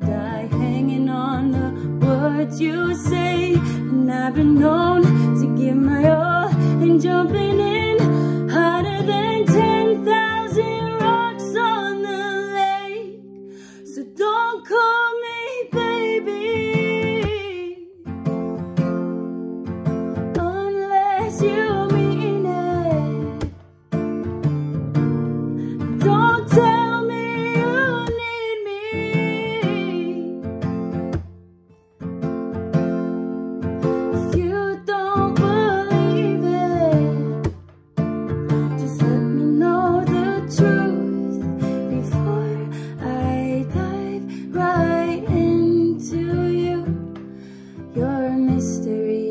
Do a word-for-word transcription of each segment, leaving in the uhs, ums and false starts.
die hanging on the words you say. And I've been known to give my all and jumping in harder than ten thousand rocks on the lake. So don't call me baby unless you mean it. Don't tell me you need me if you don't believe it. Just let me know the truth before I dive right into you. You're a mystery.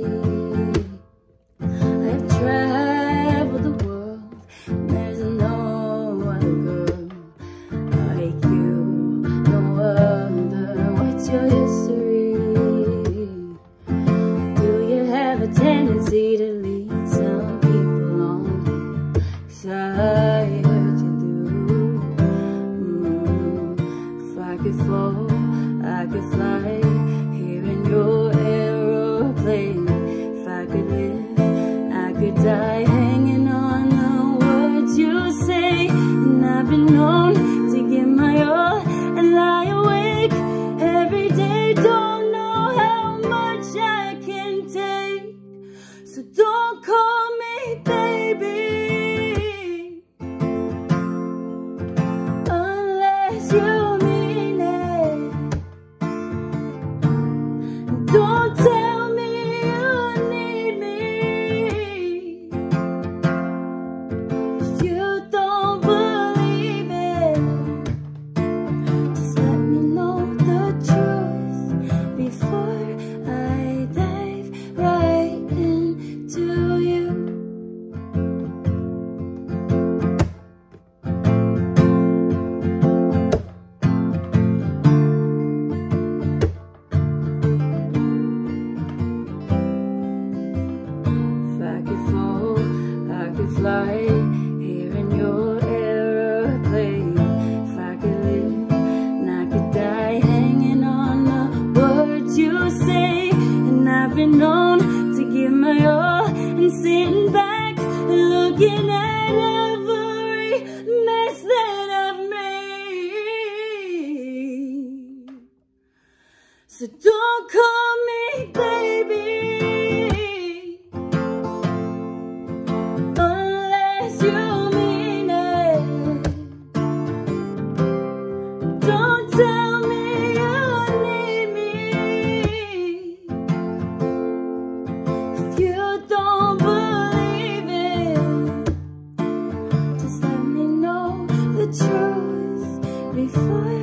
I've traveled the world, there's no other girl like you, no other. What's your history? Do you have a tendency to lead some people on? 'Cause I heard you do. mm, If I could fall, I could fly here in your aeroplane. If I could live, I could die hanging on the words you say. And I've been known to give my all and lie awake every day. Don't know how much I can take. So don't call me baby unless you mean it. Don't tell me you need me if you don't believe it. Just let me know the truth before I dive right into you. If I could fall, I could fly here in your aeroplane. If I could live, and I could die hanging on the words you say. And I've been known to give my all and sitting back and looking at every mess that I've made. So don't call me baby unless you mean it. Don't tell me you need me if you don't believe it. Just let me know the truth before